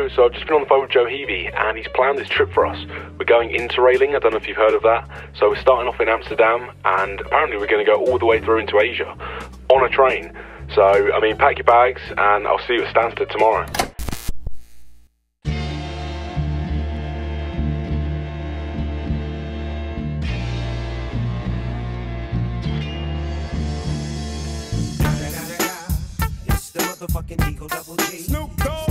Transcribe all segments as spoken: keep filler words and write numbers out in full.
Hello, so I've just been on the phone with Joe Heavey and he's planned this trip for us. We're going interrailing, I don't know if you've heard of that. So we're starting off in Amsterdam and apparently we're going to go all the way through into Asia on a train. So, I mean, pack your bags and I'll see you at Stansted tomorrow. It's the motherfucking Eagle Double G. Snoop Dogg.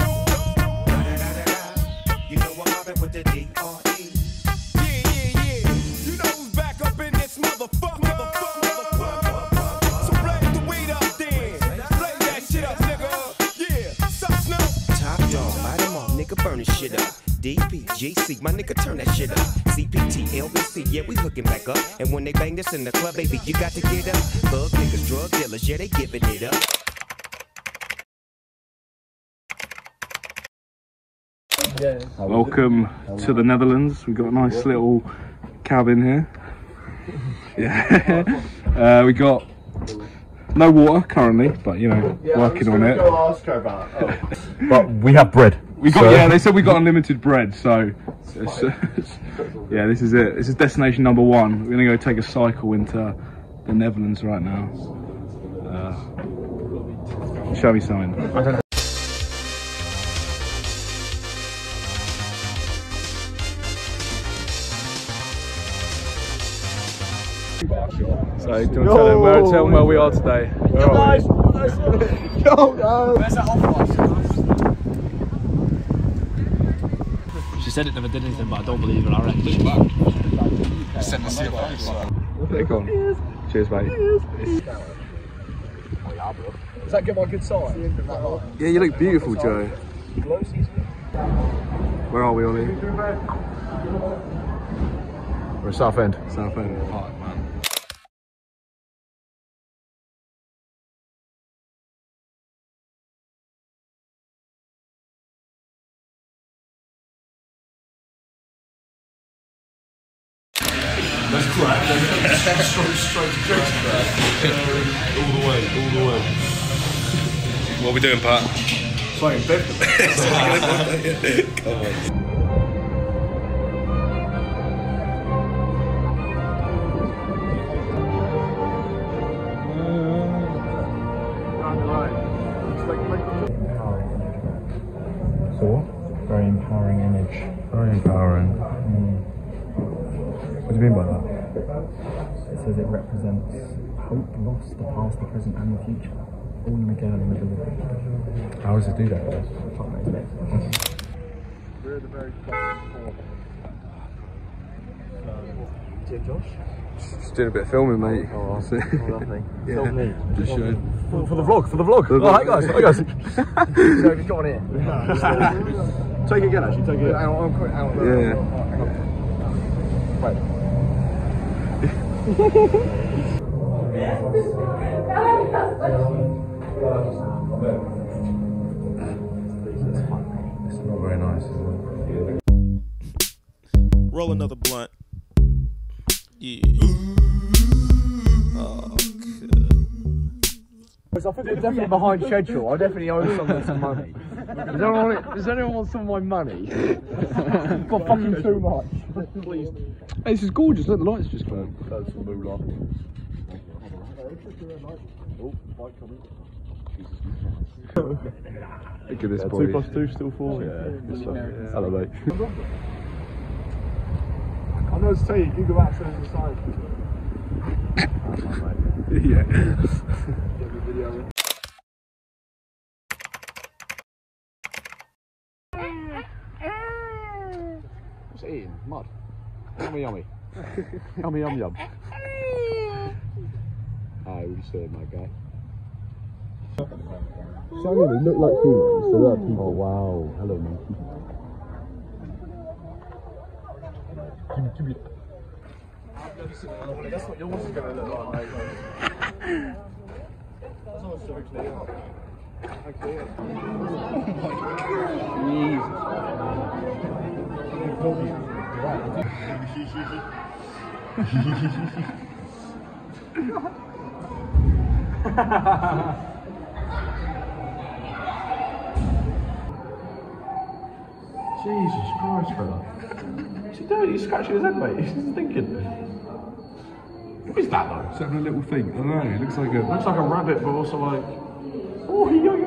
You know I'm mobbing with the D R E. Yeah, yeah, yeah. You know who's back up in this motherfucker. Motherfucker. So blaze the weed up then. Blaze that shit up, nigga. Yeah. Sup, Snoop? Top dog, light them off, nigga, burn this shit up. D P G C, my nigga, turn that shit up. C P T, L B C, yeah, we hooking back up. And when they bang this in the club, baby, you got to get up. Thug niggas, drug dealers, yeah, they giving it up. Welcome to the Netherlands. We've got a nice little cabin here. Yeah. uh, we got no water currently, but you know, yeah, working on it. Ask her about it. Oh. But we have bread. We got so. yeah. They said we got unlimited bread, so it's, it's, yeah, this is it. This is destination number one. We're gonna go take a cycle into the Netherlands right now. Uh, show me something. Okay. So, do you want to tell them where, tell them where we are today? Where are we? Yo, guys. Where's that off? She said it never did anything, but I don't believe it. I reckon she's back. Send us your face. Take on. Cheers, mate. Does that give my good side? Yeah, you look beautiful, Joe. Where are we, Ollie? We're at Southend. Southend Park, man. That's crack. straight, straight to Jason. All the way, all the way. What are we doing, Pat? Playing Bennett. Come on. Very empowering image. Very empowering. Mm. What do you mean by that? It says it represents hope lost, the past, the present and the future. All in a girl in the middle. How does it do that? We're at the very top four. Jim Josh? Just doing a bit of filming, mate. Oh, lovely. Yeah. Film me. Just showing. For, for the vlog, for the vlog. For the oh, vlog. hi guys, hi guys. So if you've got one here. Take it again, actually, take it again. Hang on, hang on, hang on. Yeah. Hang on. Wait. It's not very nice, is it? Roll another blunt. Yeah. Oh, God. I think we're definitely behind schedule. I definitely owe someone some money. Does anyone, want, does anyone want some of my money? I've got fucking too much. Please. Hey, this is gorgeous. Look, the lights just come. Close the moolah. Oh, bike coming. Look at this Yeah, boy. two plus two, still four. Yeah, good stuff. Yeah. Hello, mate. I know it's T. You go back to the side. Yeah. What's it eating? Mud. Yummy, yummy. Yummy, yum, yum. Aye, what you saying, my guy? So they look like humans, so they're people. Oh wow, hello monkey. Give me, give me. That's what yours is going to look like, mate. That's not so clear. Okay. Jesus Christ, fella. What's he doing? He's scratching his head, mate. He's thinking. What is that, though? It's having a little thing. I don't know. It looks like a. Looks like a rabbit, but also like. Oh, yo, yo, yo.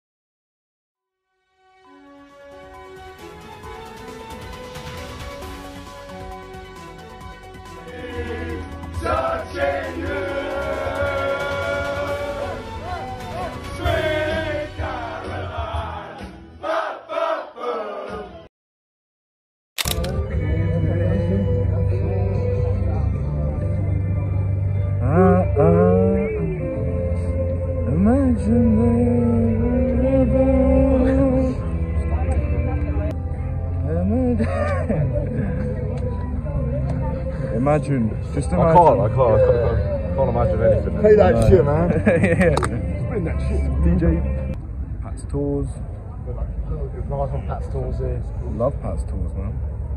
Imagine, just imagine. I can't, I can't, I can't, I can't imagine anything. Play that no. shit, man. Yeah. Spin that shit. D J. Pat's Tours. Nice on Pat's Tours here. Love Pat's Tours, man.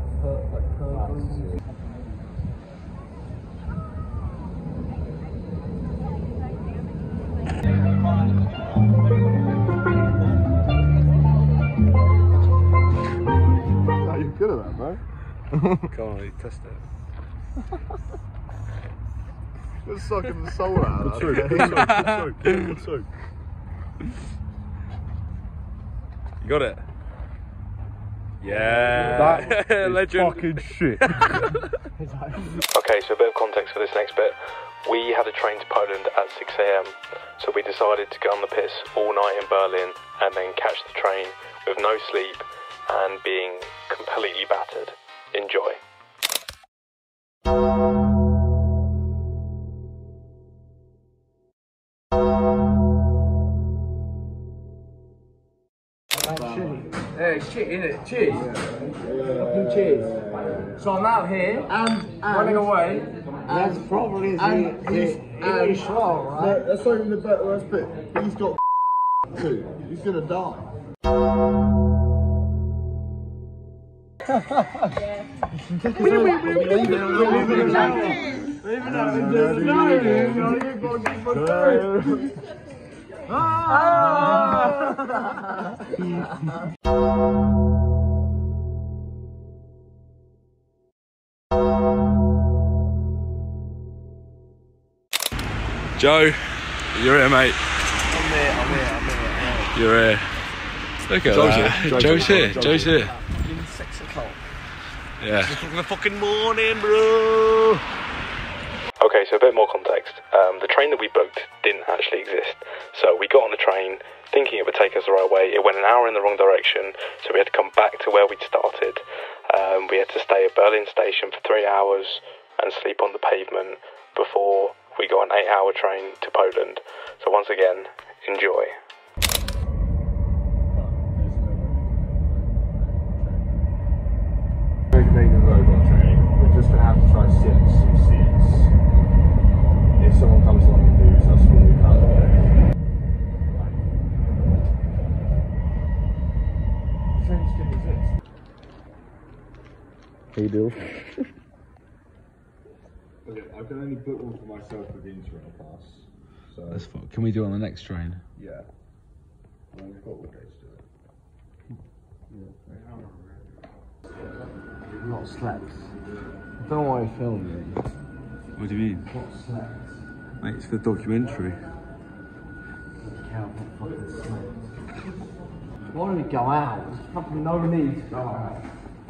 No, you're good at that, bro. Come on, you test it. Just sucking the soul out of that. Good soup, good soup. You got it? Yeah. That is legend. fucking shit. Okay, so a bit of context for this next bit. We had a train to Poland at six A M, so we decided to go on the piss all night in Berlin and then catch the train with no sleep and being completely battered. Enjoy. Hey, shit, innit? Cheers. Yeah. Fucking cheers. So I'm out here, and, and running away. That's probably the, and the, he's the eating slow, right? No, that's not even the better worst bit. He's got too. He's gonna die. Joe, you're here, mate. I'm here, I'm here, I'm here. You're here. Look at Joe's that. here. Joe's Joe's here. here. Joe's here. Fucking six o'clock. Yeah. The fucking morning, bro. Okay, so a bit more context. Um, the train that we booked didn't actually exist. So we got on the train thinking it would take us the right way. It went an hour in the wrong direction, so we had to come back to where we'd started. Um, we had to stay at Berlin station for three hours and sleep on the pavement before we got an eight hour train to Poland. So once again, enjoy. We're just gonna have to try and sit some seats. If someone comes along and moves us, we'll move out of there. The train still exists. Hey, Bill. Okay, I can only book one for myself with the Interrail pass. So That's fine. Can we do it on the next train? yeah. Well, we've got all days to do it. We've not slept. I don't know why you're filming it. What do you mean? Not slept. Mate, it's for the documentary. Cow, not fucking slept. Why don't we go out? There's fucking no need to go out.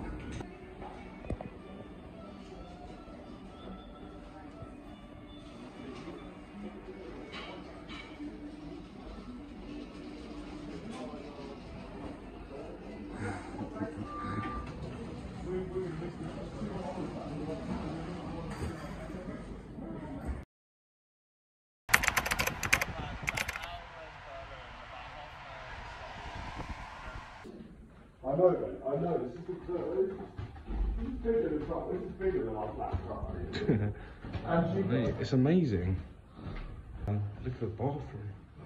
I know, I know, this is, this is bigger than truck, this is bigger than our black truck. Mate, it's amazing. Um, look at the bathroom.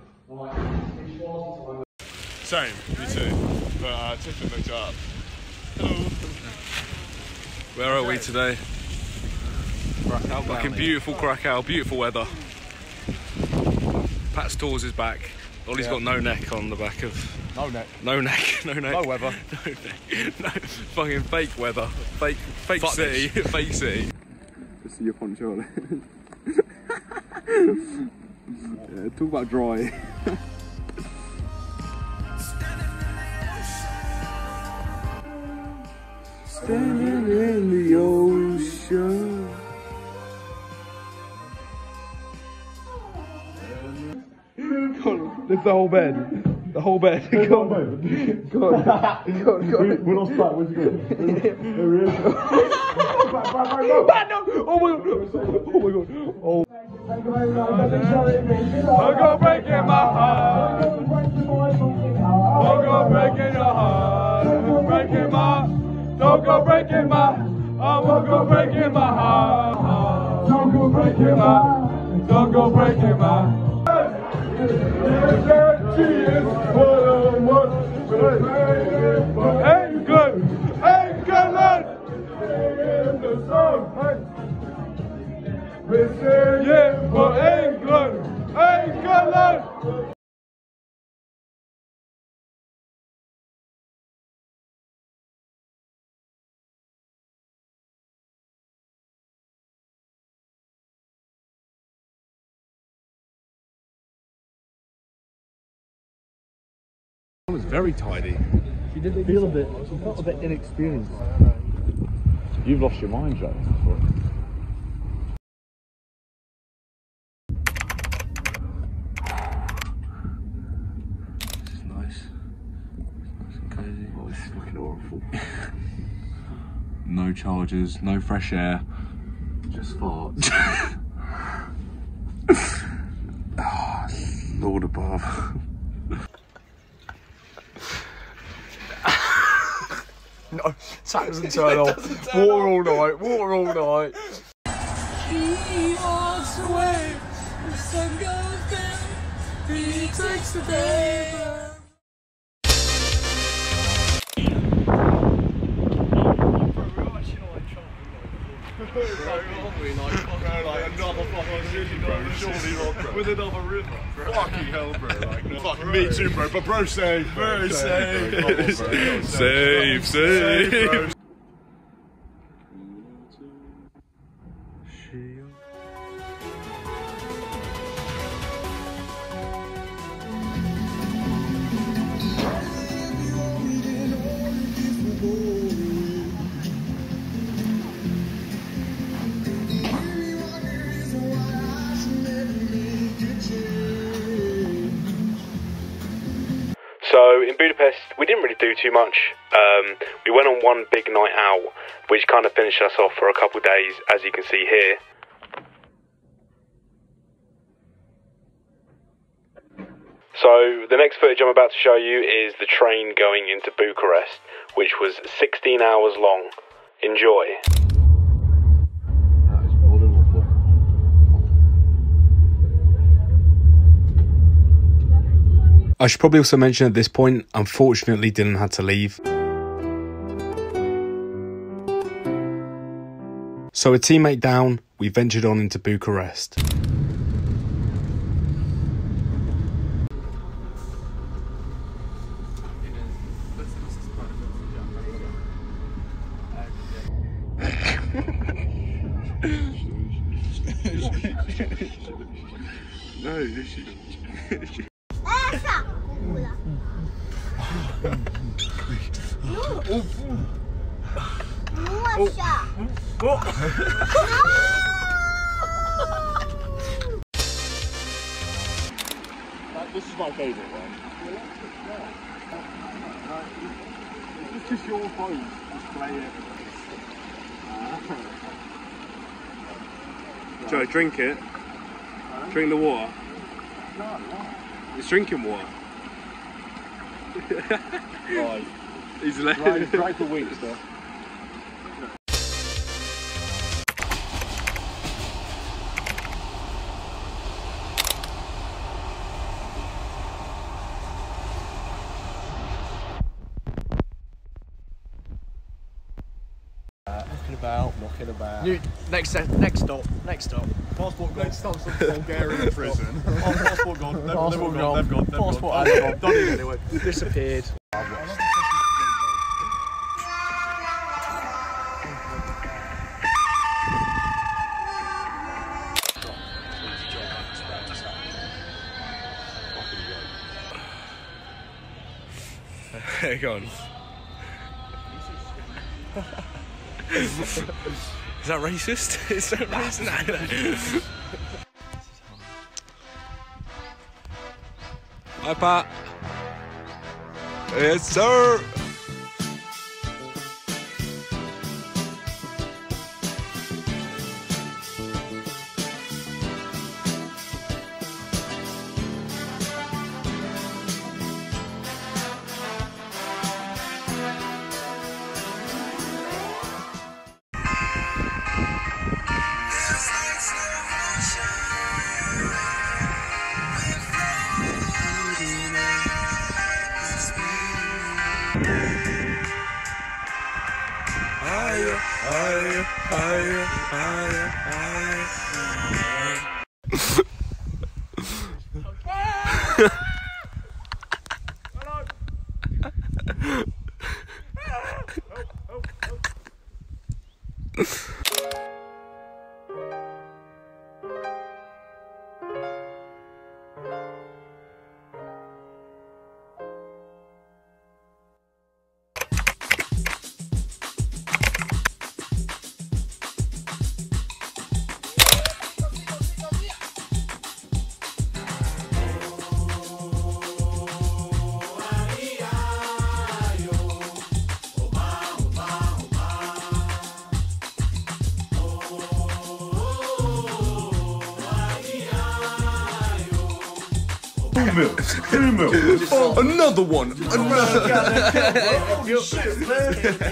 Same, me too. But uh, Tiffin looked up. Hello. Where are we today? Krakow. Fucking beautiful Krakow, beautiful weather. Pat's Tours is back. Ollie's Yeah. got no neck on the back of No neck. No neck. No neck. No weather. No neck. No. Fucking fake weather. Fake. Fake Fuck city. Fake city. Just see your poncho on it. Yeah, talk about dry. Standing in the ocean. Go on, lift the whole bed. The whole bed. Go on, baby. Go on. Go on, go on. We're not back, where's he going? There he is. Back, back, back, go. Back, no. Oh my god. Oh my god. Oh. Don't go breaking my heart. Don't go breaking your heart. Breaking my. Don't go breaking my. I won't go breaking my heart. Don't go breaking my. Don't go breaking my. Ain't good. Ain't good, lad. Yeah, but ain't good. Ain't good, lad. It was very tidy. She did feel a bit, she felt a bit inexperienced. You've lost your mind, Joe. This is nice. Nice and cozy. Oh, this is fucking awful. No chargers, no fresh air. Just farts. Oh, Lord above. No, tap doesn't turn off. Water all night, water all night. He walks away, the sun goes down, he takes the day. With another river. Fucking hell, bro. Like, fucking me too, bro. But bro, safe. Bro, safe. Safe, safe. bro. So in Budapest, we didn't really do too much. Um, we went on one big night out, which kind of finished us off for a couple of days, as you can see here. So the next footage I'm about to show you is the train going into Bucharest, which was sixteen hours long. Enjoy. I should probably also mention at this point, unfortunately Dylan had to leave. So a teammate down, we ventured on into Bucharest. No, this is... This is my favourite one. It's just your phone. Just play it. Joe, drink it. Drink the water. He's drinking water. Right. He's left. Right, dry for weeks, though. about, knocking about. New, next se- next stop, next stop. Passport gone. Next stop's Bulgarian prison. Oh, passport gone. They've, Passport they've gone. They've gone. They've Passport gone. has Gone. Done it anyway. Disappeared. Hang on. Is that racist? Is that racist? No, no. Hi, Pat. Yes, sir. Higher, higher, higher, higher, higher. Two mil. Two mil. Oh, another one. Another. Holy shit, man.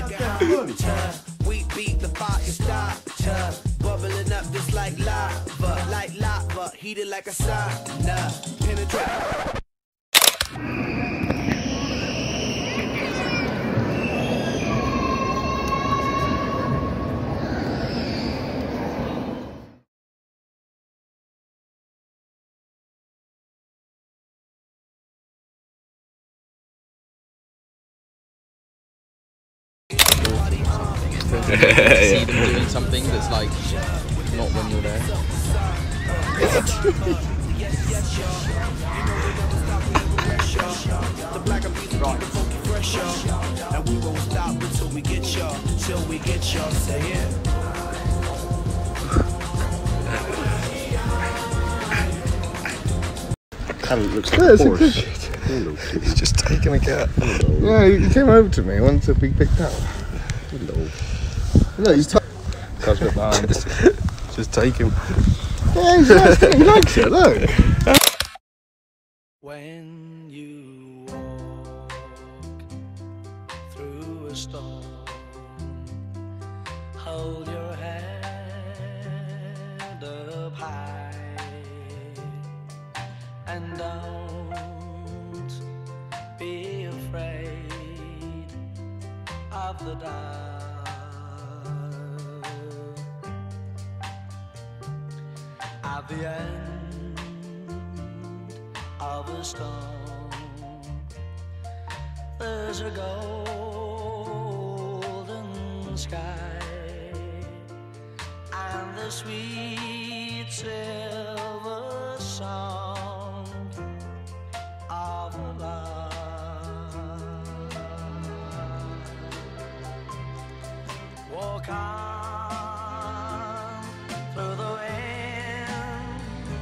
We beat the fire starter, bubbling up just like lava, like lava, heated like a sauna, penetrate. See them doing something that's like not when you're there. And we won't stop until we get y'all, till we get y'all, say it. Talent looks Yeah, like it's a a horse. good shit. Hello, He's just taking a cat. Yeah, he came over to me, wanted to be picked up. Hello. Look, he's t- Just, just take him. yeah, he's nice, he likes it, look. When you walk through a storm, hold your head up high and don't be afraid of the dark. At the end of a storm, there's a golden sky and the sweet silver song of love. Walk on through the wind,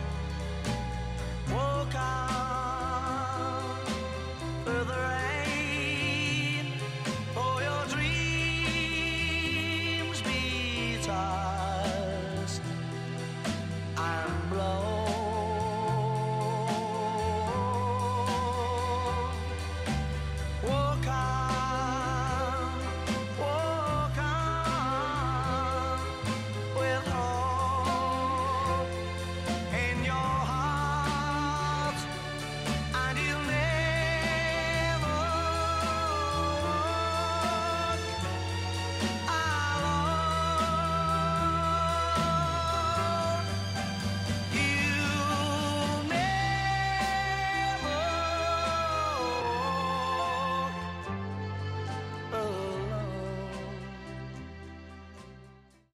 walk on through the rain, for your dreams be told.